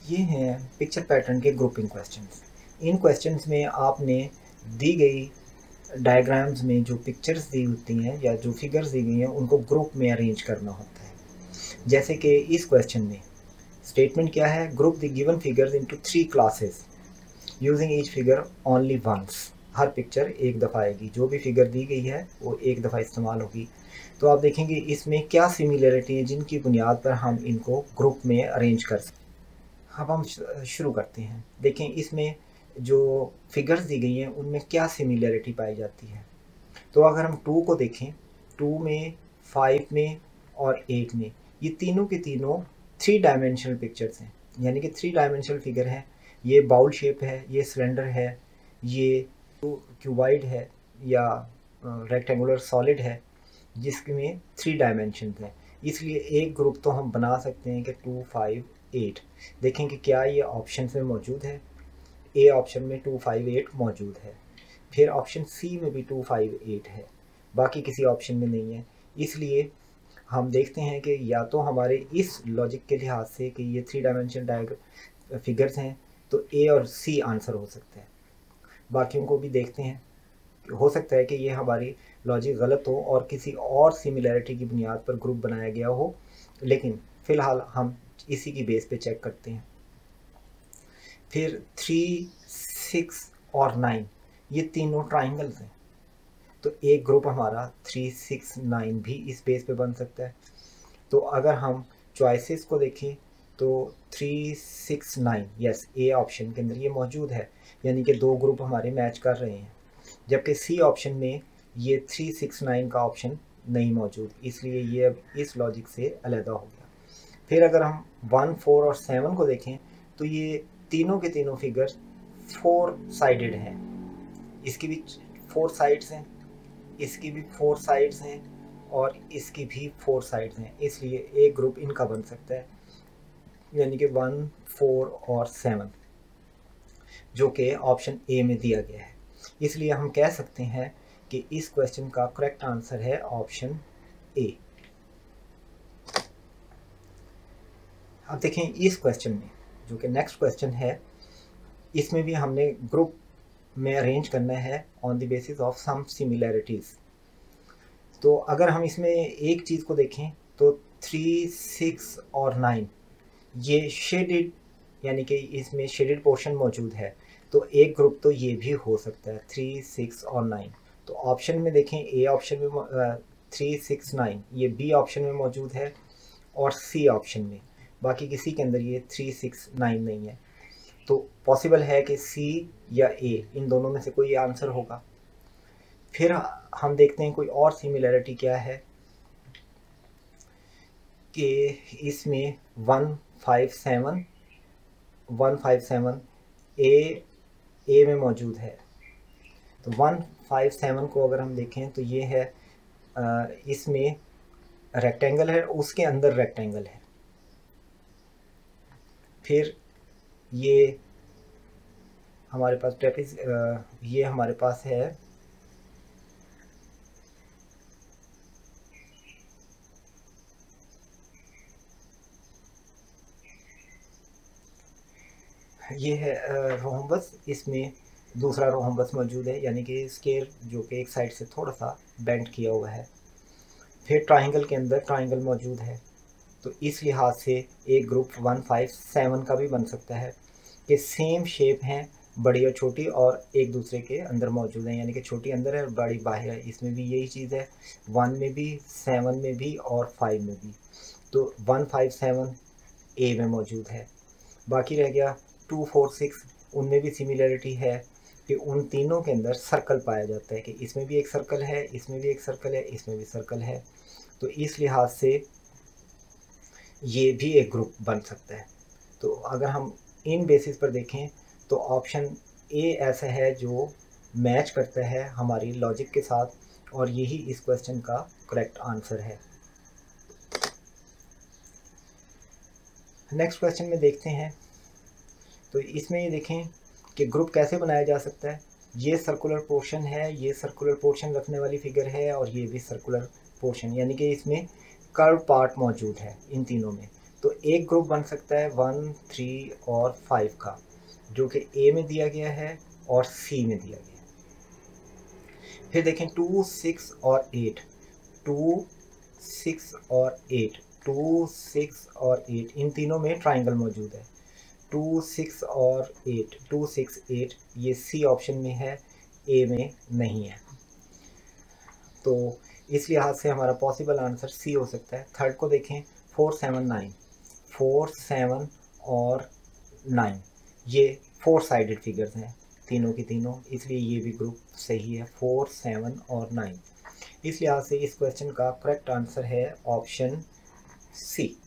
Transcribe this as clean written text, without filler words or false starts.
ये हैं picture pattern के ग्रुपिंग क्वेश्चंस। इन क्वेश्चंस में आपने दी गई डायग्राम्स में जो पिक्चर्स दी होती हैं या जो फिगर्स दी गई हैं उनको ग्रुप में अरेंज करना होता है। जैसे कि इस क्वेश्चन में स्टेटमेंट क्या है, group the given figures into 3 classes using each figure only once. हर पिक्चर एक दफ़ा आएगी, जो भी फिगर दी गई है वो एक दफ़ा इस्तेमाल होगी। तो आप देखेंगे इसमें क्या सिमिलरिटी है जिनकी बुनियाद पर हम इनको ग्रुप में अरेंज कर सकते हैं। अब हम शुरू करते हैं। देखें इसमें जो फिगर्स दी गई हैं उनमें क्या सिमिलरिटी पाई जाती है। तो अगर हम 2 को देखें, 2 में, 5 में और 8 में, ये तीनों के तीनों 3 डायमेंशनल पिक्चर्स हैं, यानी कि 3 डायमेंशनल फिगर हैं। ये बाउल शेप है, ये सिलेंडर है, ये क्यूबाइड है या रेक्टेंगुलर सॉलिड है जिसमें 3 डायमेंशन हैं। इसलिए एक ग्रुप तो हम बना सकते हैं कि 2, 5, 8। देखें कि क्या ये ऑप्शन में मौजूद है। ए ऑप्शन में 2, 5, 8 मौजूद है। फिर ऑप्शन सी में भी 2, 5, 8 है, बाकी किसी ऑप्शन में नहीं है। इसलिए हम देखते हैं कि या तो हमारे इस लॉजिक के लिहाज से कि ये 3 डायमेंशन फिगर्स हैं तो ए और सी आंसर हो सकता है। बाकियों को भी देखते हैं, हो सकता है कि ये हमारी लॉजिक गलत हो और किसी और सिमिलैरिटी की बुनियाद पर ग्रुप बनाया गया हो, लेकिन फ़िलहाल हम इसी की बेस पे चेक करते हैं। फिर 3, 6 और 9 ये तीनों ट्राइंगल्स हैं, तो एक ग्रुप हमारा 3, 6, 9 भी इस बेस पे बन सकता है। तो अगर हम चॉइसेस को देखें तो 3, 6, 9 यस, ए ऑप्शन के अंदर ये मौजूद है, यानी कि 2 ग्रुप हमारे मैच कर रहे हैं। जबकि सी ऑप्शन में ये 3, 6, 9 का ऑप्शन नहीं मौजूद, इसलिए ये अब इस लॉजिक से अलहदा हो गया। फिर अगर हम 1, 4 और 7 को देखें तो ये तीनों के तीनों फिगर 4 साइडेड हैं। इसकी भी 4 साइड्स हैं, इसकी भी 4 साइड्स हैं और इसकी भी 4 साइड्स हैं, इसलिए एक ग्रुप इनका बन सकता है, यानी कि 1, 4 और 7 जो कि ऑप्शन ए में दिया गया है। इसलिए हम कह सकते हैं कि इस क्वेश्चन का करेक्ट आंसर है ऑप्शन ए। अब देखें इस क्वेश्चन में जो कि नेक्स्ट क्वेश्चन है, इसमें भी हमने ग्रुप में अरेंज करना है on the basis of some similarities. तो अगर हम इसमें एक चीज़ को देखें तो 3, 6 और 9 ये शेडेड, यानी कि इसमें शेडेड पोर्शन मौजूद है, तो एक ग्रुप तो ये भी हो सकता है 3, 6 और 9। तो ऑप्शन में देखें, ए ऑप्शन में 3, 6, 9 ये बी ऑप्शन में मौजूद है और सी ऑप्शन में, बाकी किसी के अंदर ये 3, 6, 9 नहीं है। तो पॉसिबल है कि सी या ए इन दोनों में से कोई आंसर होगा। फिर हम देखते हैं कोई और सिमिलैरिटी क्या है कि इसमें 1, 5, 7 ए में मौजूद है। तो 1, 5, 7 को अगर हम देखें तो ये है इसमें रेक्टेंगल है, उसके अंदर रेक्टेंगल है। फिर ये हमारे पास ट्रेपेज, ये हमारे पास है ये है रोहम्बस, इसमें दूसरा रोहम्बस मौजूद है, यानी कि स्केयर जो कि एक साइड से थोड़ा सा बेंड किया हुआ है। फिर ट्राइंगल के अंदर ट्राइंगल मौजूद है, तो इस लिहाज से एक ग्रुप 1, 5, 7 का भी बन सकता है कि सेम शेप हैं, बड़ी और छोटी, और एक दूसरे के अंदर मौजूद हैं, यानी कि छोटी अंदर है और बड़ी बाहर है। इसमें भी यही चीज़ है, 1 में भी, 7 में भी और 5 में भी। तो 1, 5, 7 ए में मौजूद है। बाकी रह गया 2, 4, 6, उनमें भी सिमिलरिटी है कि उन तीनों के अंदर सर्कल पाया जाता है कि इसमें भी एक सर्कल है, इसमें भी एक सर्कल है, इसमें भी सर्कल है। तो इस लिहाज से ये भी एक ग्रुप बन सकता है। तो अगर हम इन बेसिस पर देखें तो ऑप्शन ए ऐसा है जो मैच करता है हमारी लॉजिक के साथ, और यही इस क्वेश्चन का करेक्ट आंसर है। नेक्स्ट क्वेश्चन में देखते हैं, तो इसमें ये देखें कि ग्रुप कैसे बनाया जा सकता है। ये सर्कुलर पोर्शन है, ये सर्कुलर पोर्शन रखने वाली फिगर है, और ये भी सर्कुलर पोर्शन, यानी कि इसमें कर्व पार्ट मौजूद है इन तीनों में। तो एक ग्रुप बन सकता है 1, 3 और 5 का, जो कि ए में दिया गया है और सी में दिया गया है। फिर देखें 2, 6 और 8, 2, 6 और 8, 2, 6 और 8, इन तीनों में ट्राइंगल मौजूद है। 2, 6 और 8, 2, 6, 8, ये सी ऑप्शन में है, ए में नहीं है। तो इस लिहाज से हमारा पॉसिबल आंसर सी हो सकता है। थर्ड को देखें 4, 7, 9, 4, 7 और 9, ये 4 साइडेड फिगर्स हैं तीनों की तीनों, इसलिए ये भी ग्रुप सही है, 4, 7 और 9। इस लिहाज से इस क्वेश्चन का करेक्ट आंसर है ऑप्शन सी।